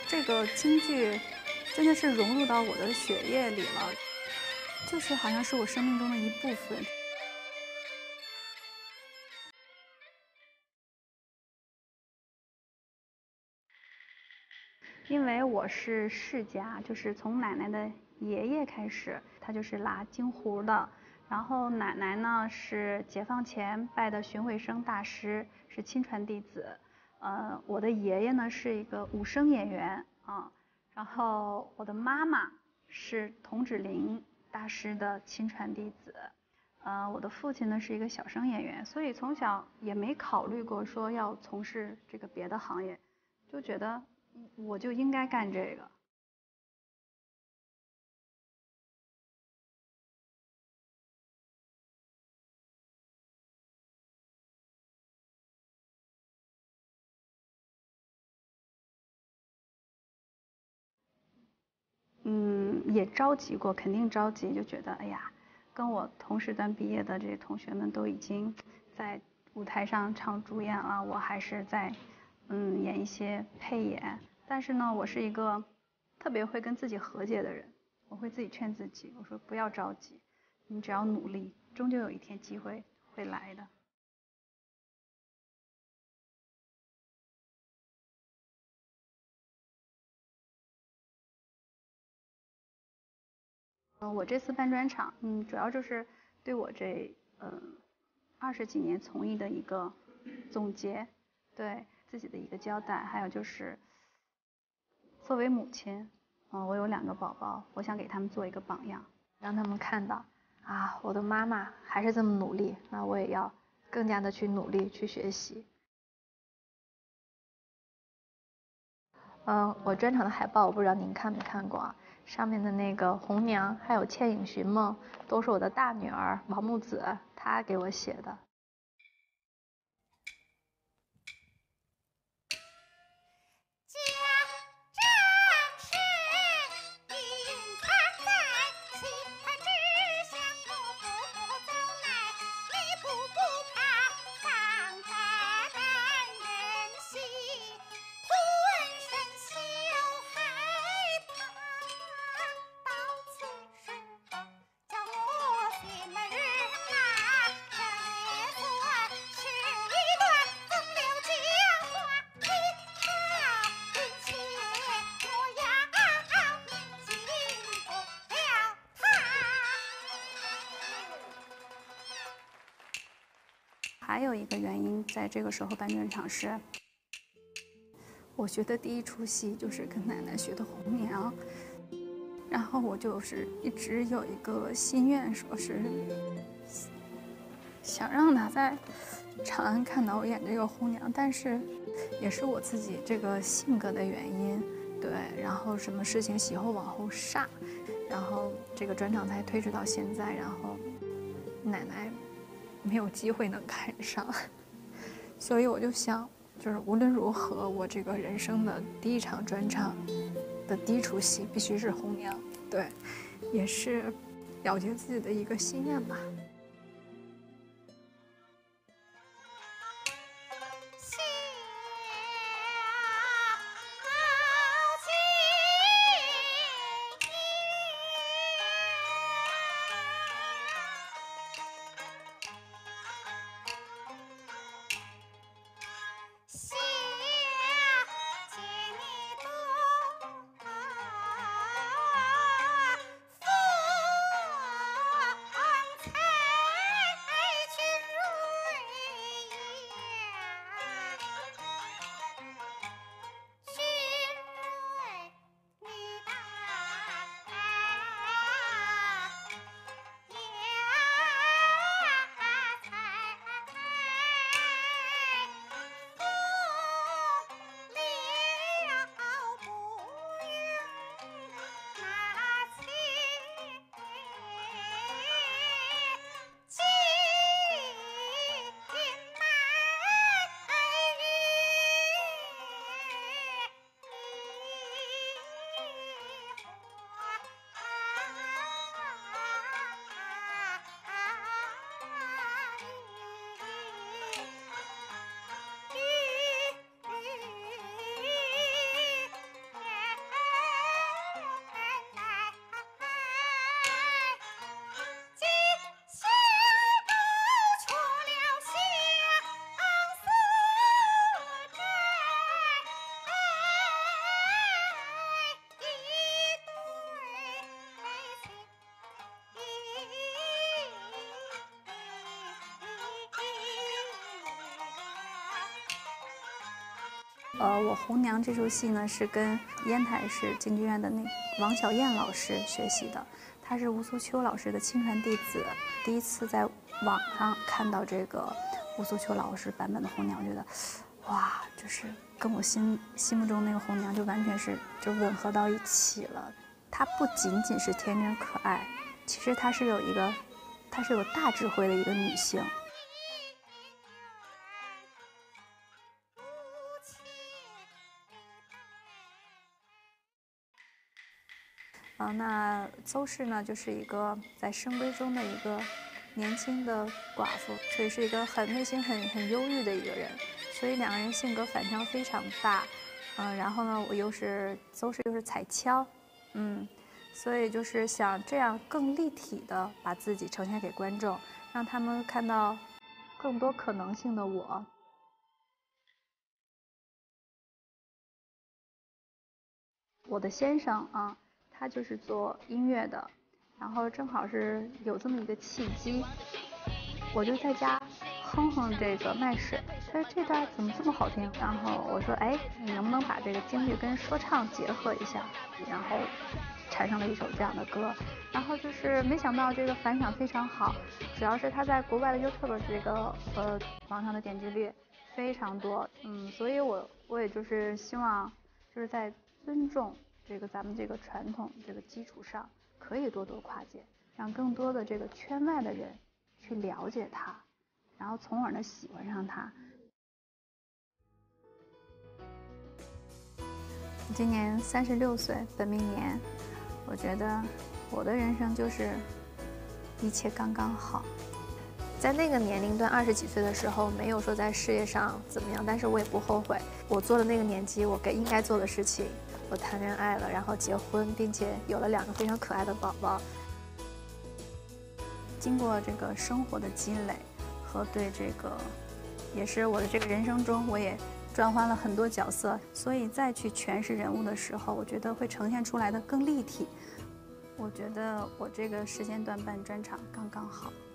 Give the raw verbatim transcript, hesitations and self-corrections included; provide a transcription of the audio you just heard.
这个京剧真的是融入到我的血液里了，就是好像是我生命中的一部分。因为我是世家，就是从奶奶的爷爷开始，他就是拉京胡的。然后奶奶呢是解放前拜的荀慧生大师，是亲传弟子。呃，我的爷爷呢是一个武生演员啊，然后我的妈妈是童芷苓大师的亲传弟子。呃，我的父亲呢是一个小生演员，所以从小也没考虑过说要从事这个别的行业，就觉得我就应该干这个。嗯，也着急过，肯定着急，就觉得哎呀，跟我同时段毕业的这些同学们都已经在舞台上唱主演了，我还是在嗯演一些配演。但是呢，我是一个特别会跟自己和解的人，我会自己劝自己，我说不要着急，你只要努力，终究有一天机会会来的。嗯，我这次办专场，嗯，主要就是对我这嗯二十几年从艺的一个总结，对自己的一个交代，还有就是作为母亲，嗯，我有两个宝宝，我想给他们做一个榜样，让他们看到啊，我的妈妈还是这么努力，那我也要更加的去努力去学习。嗯，我专场的海报我不知道您看没看过啊，上面的那个红娘还有倩影寻梦都是我的大女儿王木子她给我写的。还有一个原因，在这个时候办专场是，我学的第一出戏就是跟奶奶学的红娘，然后我就是一直有一个心愿，说是想让她在长安看到我演这个红娘，但是也是我自己这个性格的原因，对，然后什么事情喜欢往后煞，然后这个专场才推迟到现在，然后奶奶没有机会能看上，所以我就想，就是无论如何，我这个人生的第一场专场的第一出戏必须是红娘，对，也是了结自己的一个心愿吧。 呃，我红娘这出戏呢是跟烟台市京剧院的那王小燕老师学习的，她是吴素秋老师的亲传弟子。第一次在网上看到这个吴素秋老师版本的红娘，我觉得，哇，就是跟我心心目中那个红娘就完全是就吻合到一起了。她不仅仅是天真可爱，其实她是有一个，她是有大智慧的一个女性。啊，那邹氏呢，就是一个在深闺中的一个年轻的寡妇，所以是一个很内心很很忧郁的一个人，所以两个人性格反差非常大。嗯，然后呢，我又是邹氏又是彩跷，嗯，所以就是想这样更立体的把自己呈现给观众，让他们看到更多可能性的我。我的先生啊，他就是做音乐的，然后正好是有这么一个契机，我就在家哼哼这个麦水，他说这段怎么这么好听？然后我说，哎，你能不能把这个京剧跟说唱结合一下？然后产生了一首这样的歌，然后就是没想到这个反响非常好，主要是他在国外的 YouTube 这个呃网上的点击率非常多，嗯，所以我我也就是希望就是在尊重这个咱们这个传统这个基础上，可以多多跨界，让更多的这个圈外的人去了解它，然后从而呢喜欢上它。今年三十六岁，本命年，我觉得我的人生就是一切刚刚好。 在那个年龄段，二十几岁的时候，没有说在事业上怎么样，但是我也不后悔。我做的那个年纪，我该应该做的事情，我谈恋爱了，然后结婚，并且有了两个非常可爱的宝宝。 经过这个生活的积累和对这个，也是我的这个人生中，我也转换了很多角色，所以再去诠释人物的时候，我觉得会呈现出来的更立体。我觉得我这个时间段办专场刚刚好。